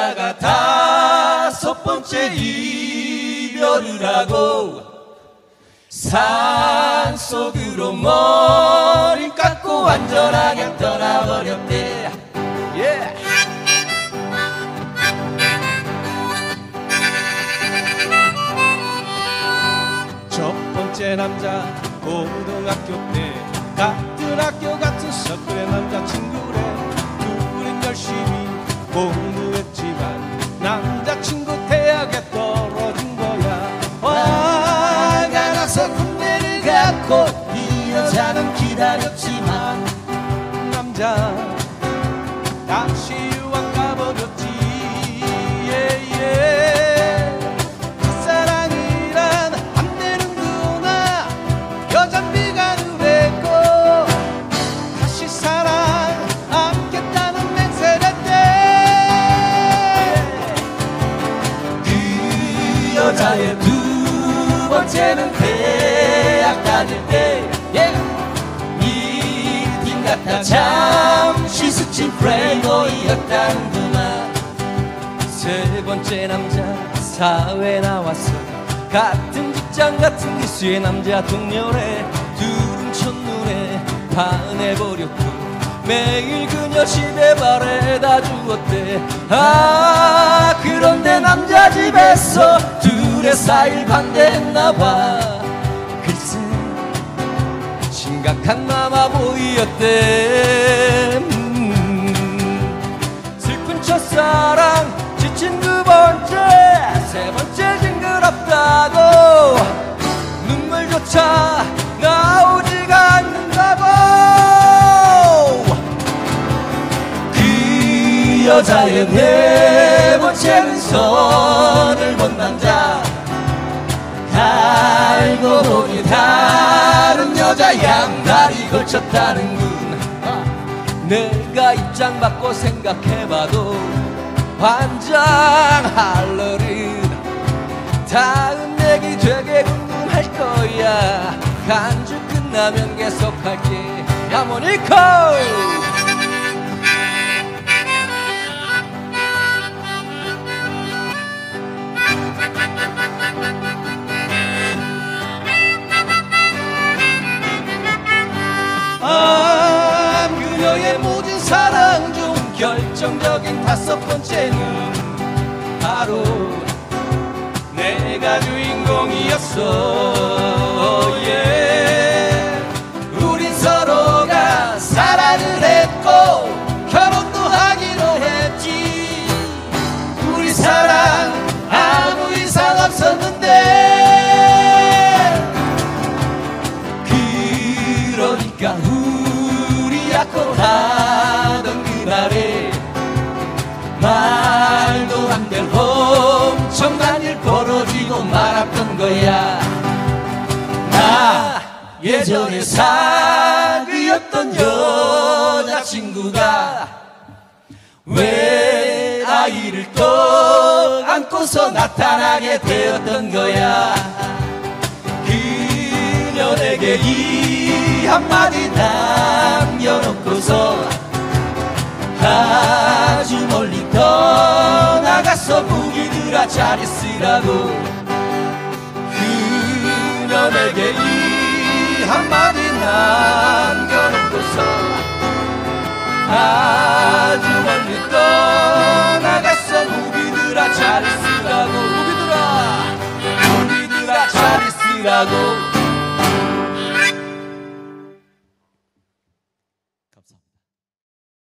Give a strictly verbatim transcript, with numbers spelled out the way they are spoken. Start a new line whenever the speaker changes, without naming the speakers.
남자가 다섯 번째 이별을 하고 산속으로 머리 깎고 안전하게 떠나버렸대. yeah.
첫 번째 남자 고등학교 때 같은 학교 같은 서클의 남자친구래. 둘은 열심히 공부했지만 남자친구 대학에 떨어진 거야. 화가 나서 군대를 갔고 이 여자는 기다렸지만 남자 다시 유학 가버렸지. yeah, yeah. 첫사랑이란 안 되는구나. 여잔 비관을 했고 다시 사랑하겠다는 맹세를 했대.
그 여자의 두 번째는 대학 다닐 때 yeah. 미팅 같아 잠시 스친 프레임보이였다는구나. 세 번째 남자 사회 나왔어. 같은 직장 같은 기수의 남자 동료래. 둘은 첫눈에 반해버렸고 매일 그녀 집에 바래다 주었대. 아 그런데 남자 집에서 둘의 사이를 반대했나봐. 글쎄 심각한 마마 보이었대. 음, 슬픈 첫사랑 지친 두 번째 세 번째 징그럽다고 눈물조차 나오지가 않는다고. 그 여자의 네 번째는 선을 본 남자. 알고 보니 다른 여자 양다리 걸쳤다는군. 내가 입장 바꿔 생각해봐도 환장할 너를 다음 얘기 되게 궁금할 거야. 한 주 끝나면 계속할게. 하모니코 아, 그녀의 모든 사랑 중 결정적인 다섯 번째는 바로 내가 주인공이었어. yeah. 우린 서로가 사랑을 했고 결혼도 하기로 했지. 우리 사랑 아무 이상 없었는데 그러니까 우리 약혼하던 그날에 말도 안 될 엄청난 일 벌어지고 말았던 거야. 나 예전에 사귀었던 여자친구가 왜 아이를 또 안고서 나타나게 되었던 거야. 그녀에게 이 한마디 남겨놓고서 아주 멀리 떠나가서 무기들아 잘 있으라고. 그녀에게 이 한마디 남겨놓고서 아주 멀리 떠나가서 무기들아 잘 있으라고. 무기들아 무기들아 잘 있으라고.